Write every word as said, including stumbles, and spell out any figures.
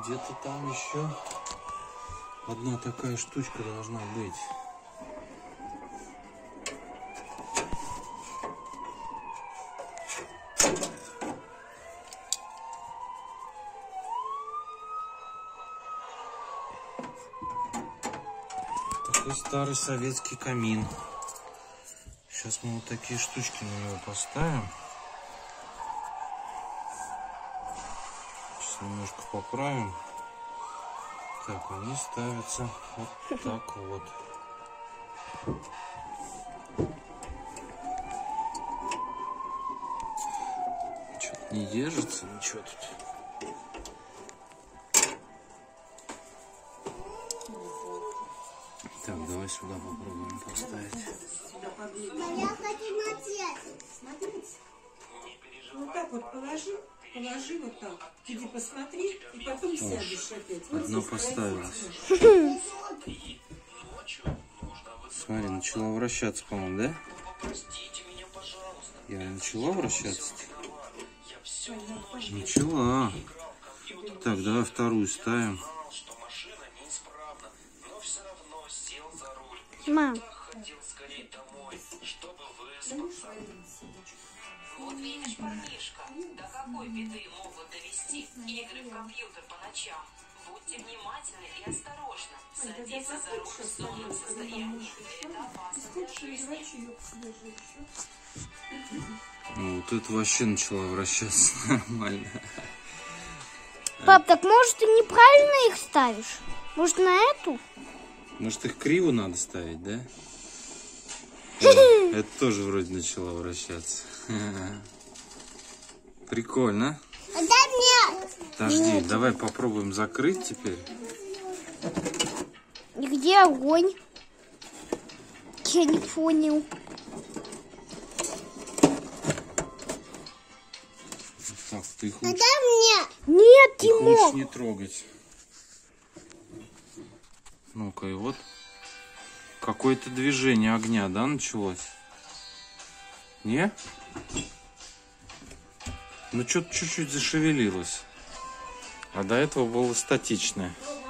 где-то там еще одна такая штучка должна быть. Такой старый советский камин. Сейчас мы вот такие штучки на него поставим. Сейчас немножко поправим. Так, они ставятся вот так вот. Что-то не держится, ничего тут. Так, давай сюда попробуем поставить. Я хочу смотреть. Смотреть. Вот так вот положи, положи вот так. Иди посмотри, и потом сядешь опять. Одно поставилось. Смотри, начала вращаться, по-моему, да? Я начала вращаться? Начала. Так, давай вторую ставим. Мам. Вот видишь, парнишка, до какой беды могут довести игры в компьютер по ночам. Будьте внимательны и осторожны. Садиться за руль в сонном состоянии. Это опасно для жизни. Ну, вот это вообще начала вращаться нормально. Пап, так может ты неправильно их ставишь? Может на эту? Может, их криво надо ставить, да? О, это тоже вроде начала вращаться. Прикольно. Дай мне. Подожди, давай попробуем закрыть теперь. И где огонь? Я не понял. Так, ты их лучше, мне. Нет, их лучше Тимок. не трогать. Ну-ка, и вот какое-то движение огня, да, началось? Не? Ну, что-то чуть-чуть зашевелилось. А до этого было статичное.